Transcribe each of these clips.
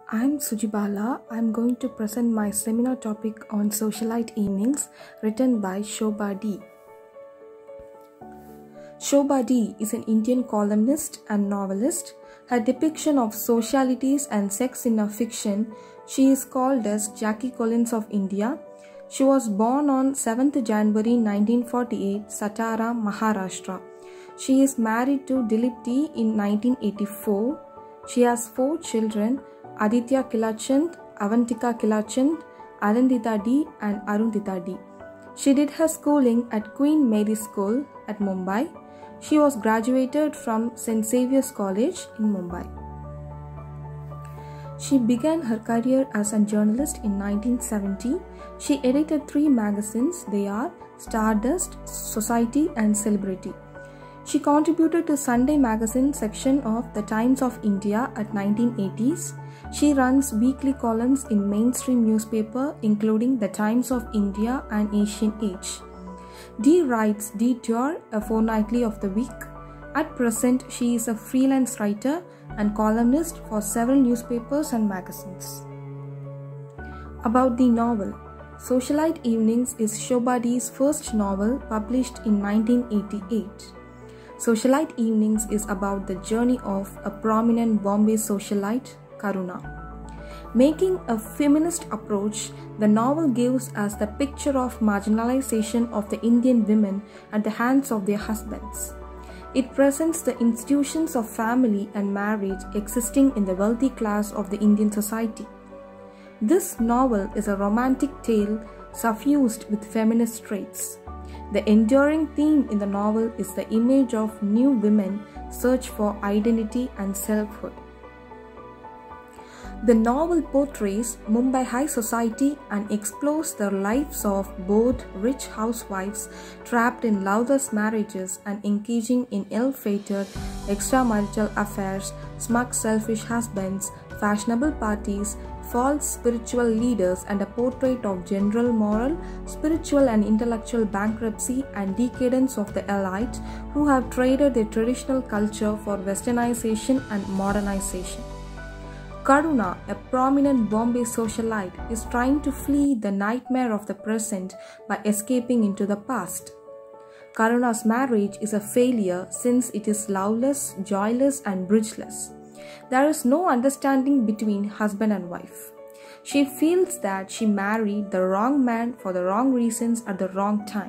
I'm Sujibala. I'm going to present my seminar topic on Socialite Evenings written by Shobha D. Shobha D is an Indian columnist and novelist. Her depiction of socialities and sex in her fiction, she is called as Jackie Collins of India. She was born on 7th January 1948, Satara, Maharashtra. She is married to Dilip D in 1984. She has 4 children, Aditya Kilachand, Avantika Kilachand, Arundita D and Arundita D. She did her schooling at Queen Mary's School at Mumbai. She was graduated from St. Xavier's College in Mumbai. She began her career as a journalist in 1970. She edited 3 magazines. They are Stardust, Society and Celebrity. She contributed to Sunday magazine section of The Times of India at 1980s. She runs weekly columns in mainstream newspaper including The Times of India and Asian Age. D writes Detour, a fortnightly of the week. At present, she is a freelance writer and columnist for several newspapers and magazines. About the novel. Socialite Evenings is Shobha D's first novel published in 1988. Socialite Evenings is about the journey of a prominent Bombay socialite, Karuna. Making a feminist approach, the novel gives us the picture of marginalization of the Indian women at the hands of their husbands. It presents the institutions of family and marriage existing in the wealthy class of the Indian society. This novel is a romantic tale suffused with feminist traits. The enduring theme in the novel is the image of new women search for identity and selfhood. The novel portrays Mumbai high society and explores the lives of both rich housewives trapped in loveless marriages and engaging in ill-fated extramarital affairs, smug selfish husbands, fashionable parties, false spiritual leaders, and a portrait of general moral, spiritual and intellectual bankruptcy and decadence of the elite who have traded their traditional culture for westernization and modernization. Karuna, a prominent Bombay socialite, is trying to flee the nightmare of the present by escaping into the past. Karuna's marriage is a failure since it is loveless, joyless, and bridgeless. There is no understanding between husband and wife. She feels that she married the wrong man for the wrong reasons at the wrong time.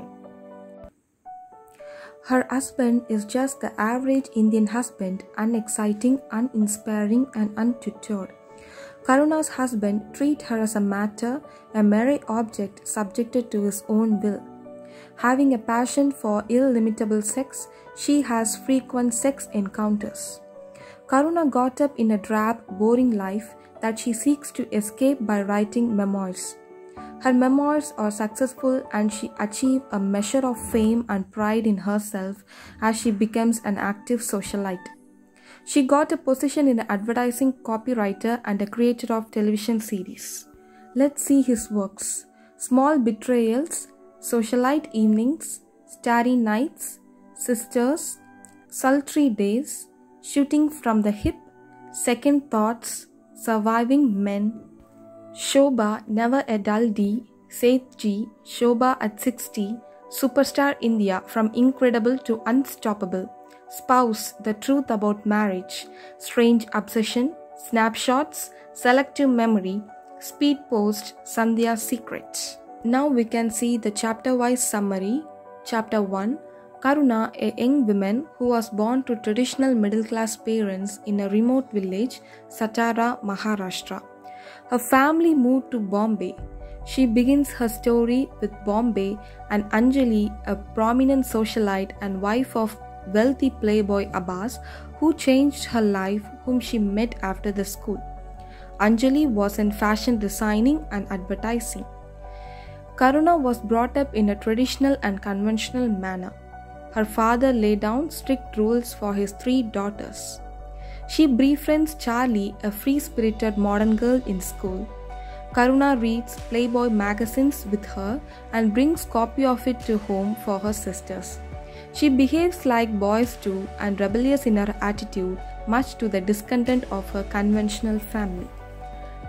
Her husband is just the average Indian husband, unexciting, uninspiring, and untutored. Karuna's husband treats her as a matter, a mere object subjected to his own will. Having a passion for illimitable sex, she has frequent sex encounters. Karuna got up in a drab, boring life that she seeks to escape by writing memoirs. Her memoirs are successful and she achieves a measure of fame and pride in herself as she becomes an active socialite. She got a position in an advertising copywriter and a creator of television series. Let's see his works. Small Betrayals, Socialite Evenings, Starry Nights, Sisters, Sultry Days, Shooting from the Hip, Second Thoughts, Surviving Men, Shobha, Never a Dull D, Seth G, Shobha at 60, Superstar India, From Incredible to Unstoppable, Spouse, The Truth About Marriage, Strange Obsession, Snapshots, Selective Memory, Speed Post, Sandhya's Secret. Now we can see the chapter-wise summary. Chapter 1. Karuna, a young woman who was born to traditional middle-class parents in a remote village, Satara, Maharashtra. Her family moved to Bombay. She begins her story with Bombay and Anjali, a prominent socialite and wife of wealthy playboy Abbas, who changed her life, whom she met after the school. Anjali was in fashion designing and advertising. Karuna was brought up in a traditional and conventional manner. Her father laid down strict rules for his 3 daughters. She befriends Charlie, a free-spirited modern girl in school. Karuna reads Playboy magazines with her and brings copy of it to home for her sisters. She behaves like boys too and rebellious in her attitude, much to the discontent of her conventional family.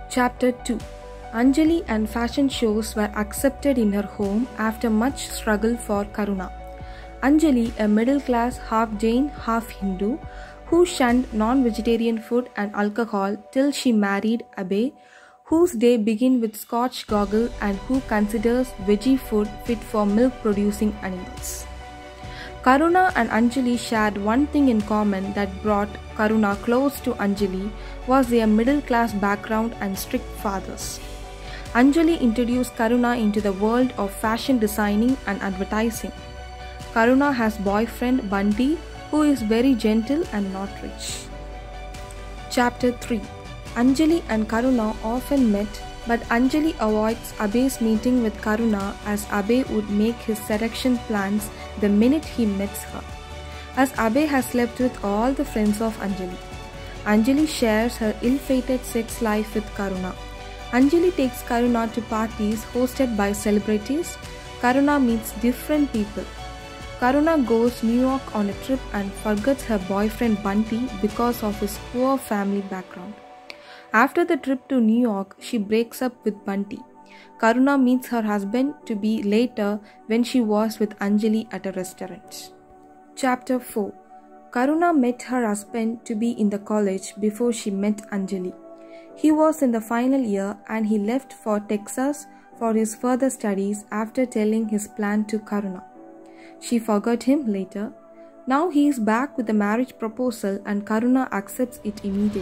Chapter 2. Anjali and fashion shows were accepted in her home after much struggle for Karuna. Anjali, a middle-class half-Jain, half-Hindu, who shunned non-vegetarian food and alcohol till she married Abhay, whose day begins with Scotch goggle and who considers veggie food fit for milk-producing animals. Karuna and Anjali shared one thing in common that brought Karuna close to Anjali was their middle-class background and strict fathers. Anjali introduced Karuna into the world of fashion designing and advertising. Karuna has boyfriend Bunty, who is very gentle and not rich. Chapter 3. Anjali and Karuna often met, but Anjali avoids Abhay's meeting with Karuna as Abhay would make his seduction plans the minute he meets her. As Abhay has slept with all the friends of Anjali, Anjali shares her ill-fated sex life with Karuna. Anjali takes Karuna to parties hosted by celebrities. Karuna meets different people. Karuna goes to New York on a trip and forgets her boyfriend Bunty because of his poor family background. After the trip to New York, she breaks up with Bunty. Karuna meets her husband to be later when she was with Anjali at a restaurant. Chapter 4. Karuna met her husband to be in the college before she met Anjali. He was in the final year and he left for Texas for his further studies after telling his plan to Karuna. She forgot him later. Now he is back with a marriage proposal and Karuna accepts it immediately.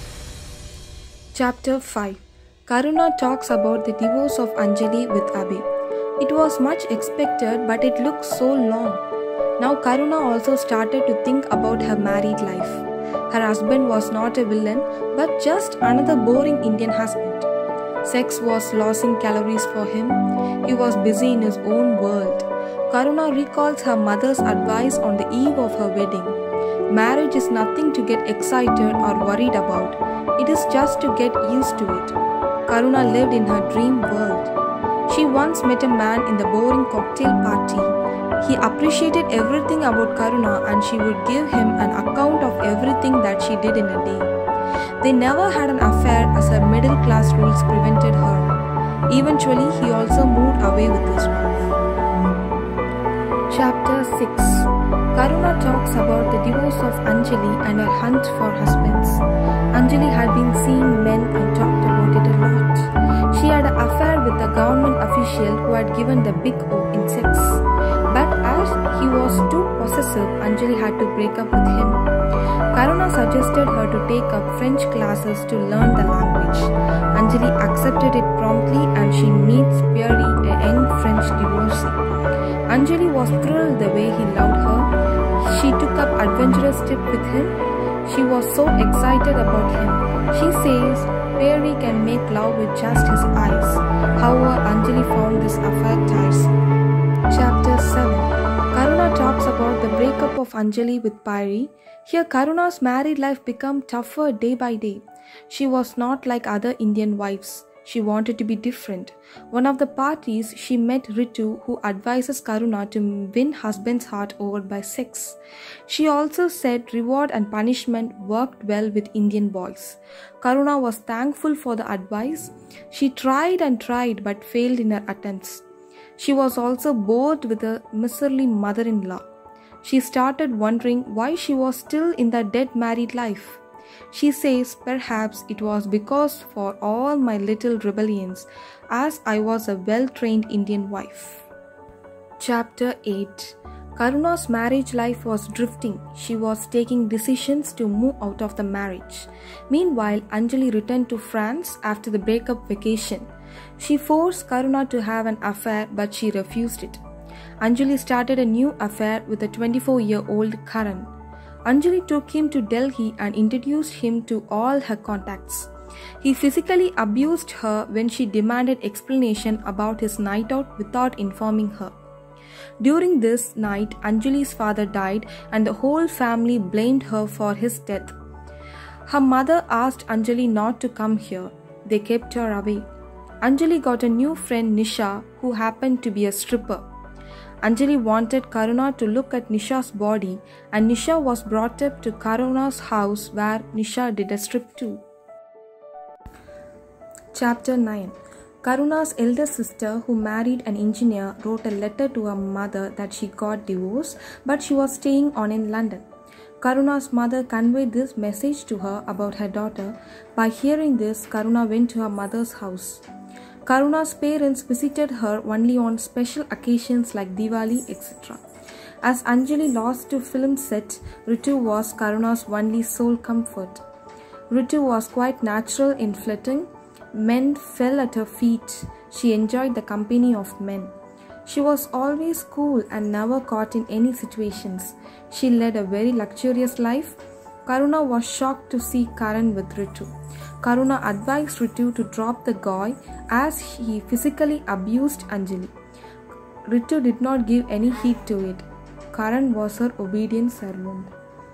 Chapter 5. Karuna talks about the divorce of Anjali with Abhay. It was much expected, but it looked so long. Now Karuna also started to think about her married life. Her husband was not a villain, but just another boring Indian husband. Sex was losing calories for him. He was busy in his own world. Karuna recalls her mother's advice on the eve of her wedding. Marriage is nothing to get excited or worried about. It is just to get used to it. Karuna lived in her dream world. She once met a man in the boring cocktail party. He appreciated everything about Karuna and she would give him an account of everything that she did in a day. They never had an affair as her middle class rules prevented her. Eventually, he also moved away with his wife. Chapter 6. Karuna talks about the divorce of Anjali and her hunt for husbands. Anjali had been seeing men and talked about it a lot. She had an affair with a government official who had given the big O in sex. But as he was too possessive, Anjali had to break up with him. Karuna suggested her to take up French classes to learn the language. Anjali accepted it promptly and she meets Pierre, a young French divorcee. Anjali was thrilled the way he loved her. She took up adventurous trip with him. She was so excited about him. She says Perry can make love with just his eyes. However, Anjali found this affair tiresome. Chapter 7. Karuna talks about the breakup of Anjali with Perry. Here Karuna's married life became tougher day by day. She was not like other Indian wives. She wanted to be different. One of the parties, she met Ritu, who advises Karuna to win husband's heart over by sex. She also said reward and punishment worked well with Indian boys. Karuna was thankful for the advice. She tried and tried but failed in her attempts. She was also bored with her miserly mother-in-law. She started wondering why she was still in that dead married life. She says perhaps it was because for all my little rebellions, as I was a well-trained Indian wife. Chapter 8. Karuna's marriage life was drifting. She was taking decisions to move out of the marriage. Meanwhile, Anjali returned to France after the breakup vacation. She forced Karuna to have an affair, but she refused it. Anjali started a new affair with a 24-year-old Karan. Anjali took him to Delhi and introduced him to all her contacts. He physically abused her when she demanded explanation about his night out without informing her. During this night, Anjali's father died and the whole family blamed her for his death. Her mother asked Anjali not to come here. They kept her away. Anjali got a new friend, Nisha, who happened to be a stripper. Anjali wanted Karuna to look at Nisha's body, and Nisha was brought up to Karuna's house where Nisha did a strip too. Chapter 9. Karuna's elder sister, who married an engineer, wrote a letter to her mother that she got divorced but she was staying on in London. Karuna's mother conveyed this message to her about her daughter. By hearing this, Karuna went to her mother's house. Karuna's parents visited her only on special occasions like Diwali, etc. As Anjali lost to film set, Ritu was Karuna's only sole comfort. Ritu was quite natural in flirting. Men fell at her feet. She enjoyed the company of men. She was always cool and never caught in any situations. She led a very luxurious life. Karuna was shocked to see Karan with Ritu. Karuna advised Ritu to drop the guy as he physically abused Anjali. Ritu did not give any heed to it. Karan was her obedient servant.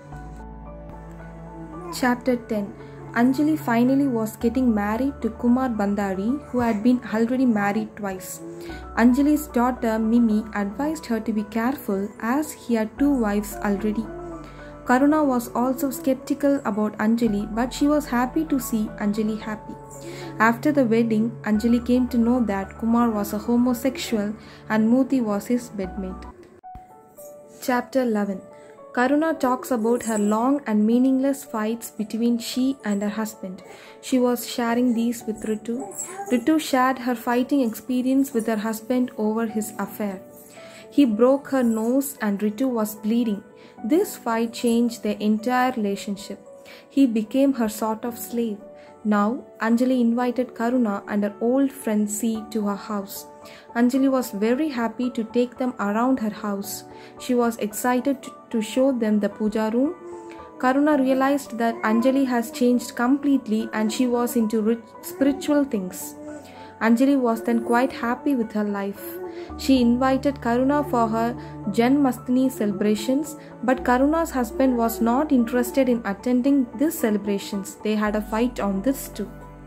Chapter 10. Anjali finally was getting married to Kumar Bandari, who had been already married twice. Anjali's daughter Mimi advised her to be careful as he had 2 wives already. Karuna was also skeptical about Anjali, but she was happy to see Anjali happy. After the wedding, Anjali came to know that Kumar was a homosexual and Muthi was his bedmate. Chapter 11. Karuna talks about her long and meaningless fights between she and her husband. She was sharing these with Ritu. Ritu shared her fighting experience with her husband over his affair. He broke her nose and Ritu was bleeding. This fight changed their entire relationship. He became her sort of slave. Now, Anjali invited Karuna and her old friend C to her house. Anjali was very happy to take them around her house. She was excited to show them the puja room. Karuna realized that Anjali has changed completely and she was into spiritual things. Anjali was then quite happy with her life. She invited Karuna for her Janmashtami celebrations, but Karuna's husband was not interested in attending these celebrations. They had a fight on this too.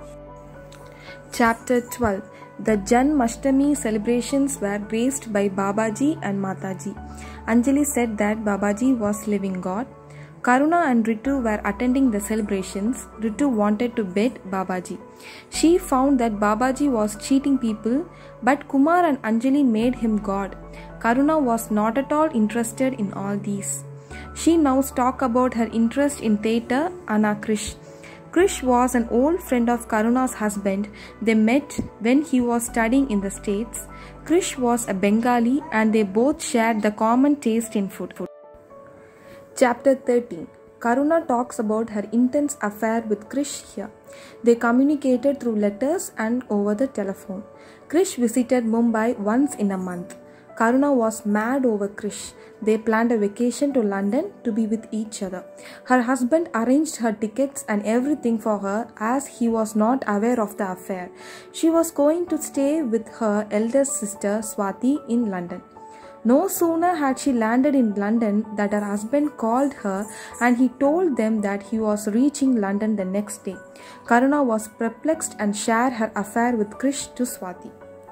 Chapter 12. The Janmashtami celebrations were raised by Babaji and Mataji. Anjali said that Babaji was living God. Karuna and Ritu were attending the celebrations. Ritu wanted to bet Babaji. She found that Babaji was cheating people, but Kumar and Anjali made him God. Karuna was not at all interested in all these. She now talked about her interest in theatre and Krish. Krish was an old friend of Karuna's husband. They met when he was studying in the States. Krish was a Bengali and they both shared the common taste in food. Chapter 13. Karuna talks about her intense affair with Krish here. They communicated through letters and over the telephone. Krish visited Mumbai once in a month. Karuna was mad over Krish. They planned a vacation to London to be with each other. Her husband arranged her tickets and everything for her as he was not aware of the affair. She was going to stay with her eldest sister Swati in London. No sooner had she landed in London that her husband called her and he told them that he was reaching London the next day. Karuna was perplexed and shared her affair with Krish to Swati.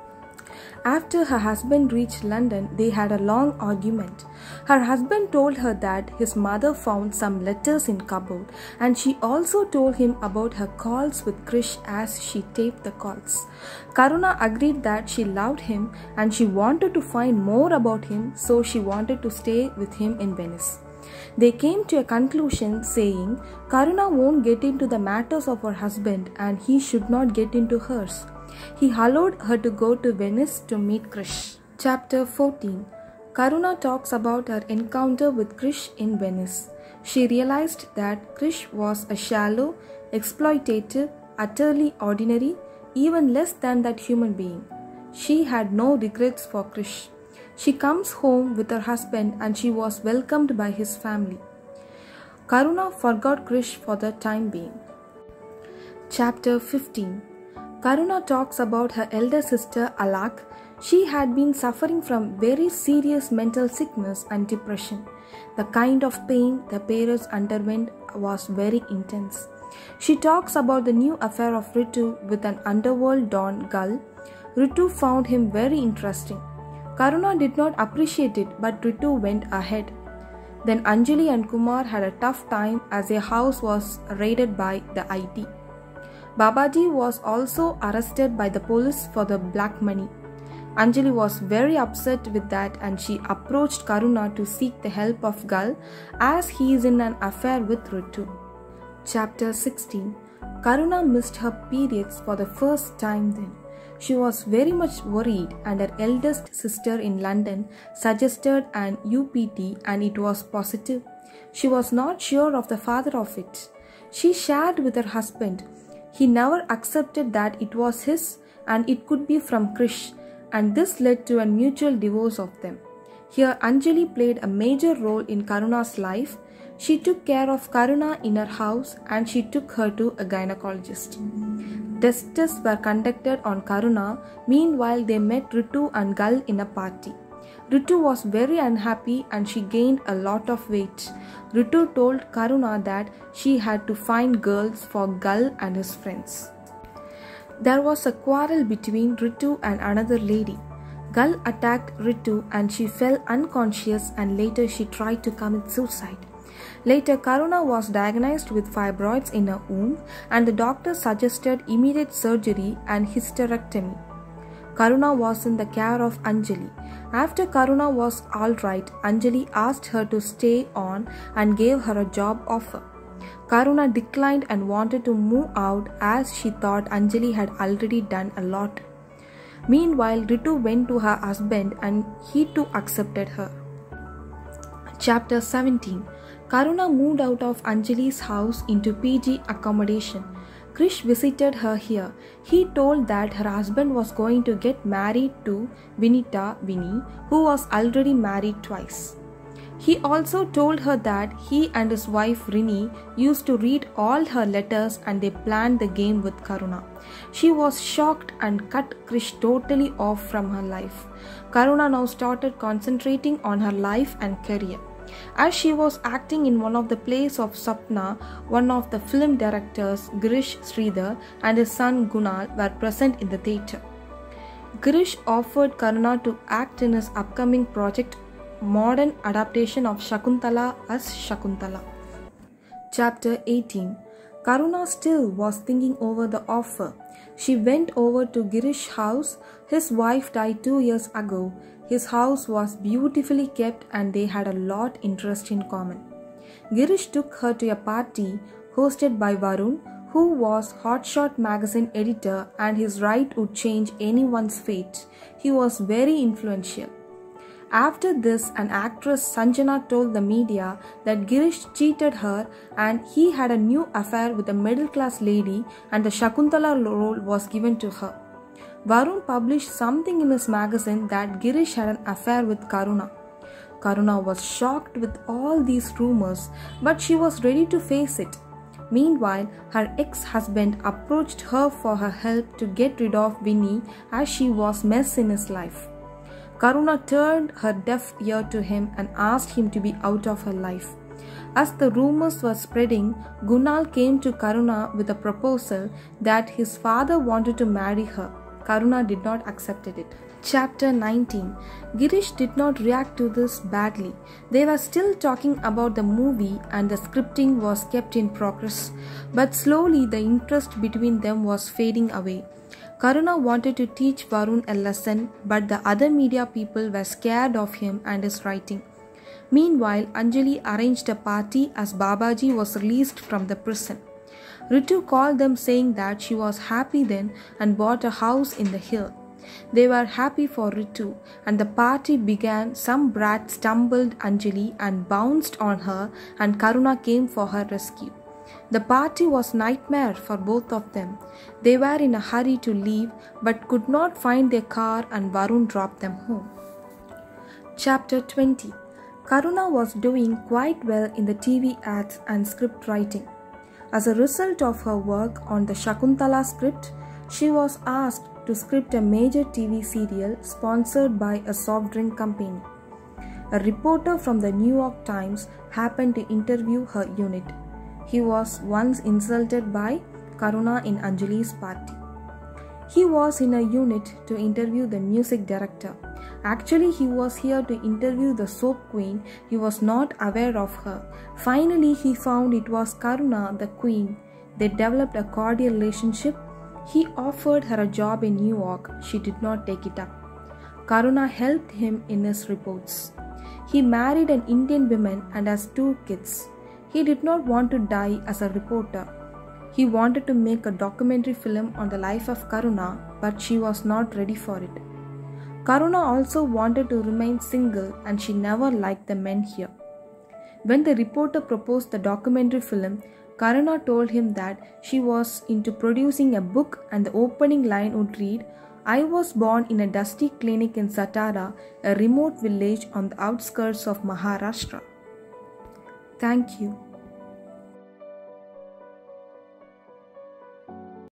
After her husband reached London, they had a long argument. Her husband told her that his mother found some letters in cupboard and she also told him about her calls with Krish as she taped the calls. Karuna agreed that she loved him and she wanted to find more about him, so she wanted to stay with him in Venice. They came to a conclusion saying Karuna won't get into the matters of her husband and he should not get into hers. He allowed her to go to Venice to meet Krish. Chapter 14. Karuna talks about her encounter with Krish in Venice. She realized that Krish was a shallow, exploitative, utterly ordinary, even less than that human being. She had no regrets for Krish. She comes home with her husband and she was welcomed by his family. Karuna forgot Krish for the time being. Chapter 15. Karuna talks about her elder sister Alak. She had been suffering from very serious mental sickness and depression. The kind of pain the parents underwent was very intense. She talks about the new affair of Ritu with an underworld don Gal. Ritu found him very interesting. Karuna did not appreciate it, but Ritu went ahead. Then Anjali and Kumar had a tough time as their house was raided by the IT. Babaji was also arrested by the police for the black money. Anjali was very upset with that and she approached Karuna to seek the help of Gal as he is in an affair with Ritu. Chapter 16. Karuna missed her periods for the first time then. She was very much worried and her eldest sister in London suggested an UPT and it was positive. She was not sure of the father of it. She shared with her husband. He never accepted that it was his and it could be from Krish, and this led to a mutual divorce of them. Here Anjali played a major role in Karuna's life. She took care of Karuna in her house and she took her to a gynecologist. Tests were conducted on Karuna. Meanwhile, they met Ritu and Gal in a party. Ritu was very unhappy and she gained a lot of weight. Ritu told Karuna that she had to find girls for Gal and his friends. There was a quarrel between Ritu and another lady. Gal attacked Ritu and she fell unconscious and later she tried to commit suicide. Later, Karuna was diagnosed with fibroids in her womb and the doctor suggested immediate surgery and hysterectomy. Karuna was in the care of Anjali. After Karuna was alright, Anjali asked her to stay on and gave her a job offer. Karuna declined and wanted to move out as she thought Anjali had already done a lot. Meanwhile, Ritu went to her husband and he too accepted her. Chapter 17. Karuna moved out of Anjali's house into PG accommodation. Krish visited her here. He told that her husband was going to get married to Vinita Vinny, who was already married twice. He also told her that he and his wife Rini used to read all her letters and they planned the game with Karuna. She was shocked and cut Krish totally off from her life. Karuna now started concentrating on her life and career. As she was acting in one of the plays of Sapna, one of the film directors, Girish Sridhar, and his son Gunal were present in the theatre. Girish offered Karuna to act in his upcoming project, modern adaptation of Shakuntala as Shakuntala. Chapter 18. Karuna still was thinking over the offer. She went over to Girish's house. His wife died 2 years ago. His house was beautifully kept and they had a lot interest in common. Girish took her to a party hosted by Varun, who was Hotshot magazine editor and his right would change anyone's fate. He was very influential. After this, an actress Sanjana told the media that Girish cheated her and he had a new affair with a middle-class lady and the Shakuntala role was given to her. Varun published something in his magazine that Girish had an affair with Karuna. Karuna was shocked with all these rumors, but she was ready to face it. Meanwhile, her ex-husband approached her for her help to get rid of Vinny as she was a mess in his life. Karuna turned her deaf ear to him and asked him to be out of her life. As the rumors were spreading, Gunal came to Karuna with a proposal that his father wanted to marry her. Karuna did not accept it. Chapter 19. Girish did not react to this badly. They were still talking about the movie and the scripting was kept in progress. But slowly the interest between them was fading away. Karuna wanted to teach Varun a lesson, but the other media people were scared of him and his writing. Meanwhile, Anjali arranged a party as Babaji was released from the prison. Ritu called them saying that she was happy then and bought a house in the hill. They were happy for Ritu and the party began. Some brat stumbled Anjali and bounced on her and Karuna came for her rescue. The party was nightmare for both of them. They were in a hurry to leave but could not find their car and Varun dropped them home. Chapter 20. Karuna was doing quite well in the TV ads and script writing. As a result of her work on the Shakuntala script, she was asked to script a major TV serial sponsored by a soft drink company. A reporter from the New York Times happened to interview her unit. He was once insulted by Karuna in Anjali's party. He was in a unit to interview the music director. Actually, he was here to interview the soap queen. He was not aware of her. Finally, he found it was Karuna, the queen. They developed a cordial relationship. He offered her a job in New York. She did not take it up. Karuna helped him in his reports. He married an Indian woman and has 2 kids. He did not want to die as a reporter. He wanted to make a documentary film on the life of Karuna, but she was not ready for it. Karuna also wanted to remain single and she never liked the men here. When the reporter proposed the documentary film, Karuna told him that she was into producing a book and the opening line would read, "I was born in a dusty clinic in Satara, a remote village on the outskirts of Maharashtra." Thank you.